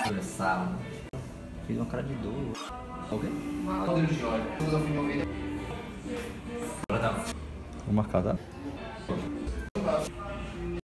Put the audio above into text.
Sala. Fiz uma cara de dor. Ok? Modelo de óleo. Vou marcar, tá?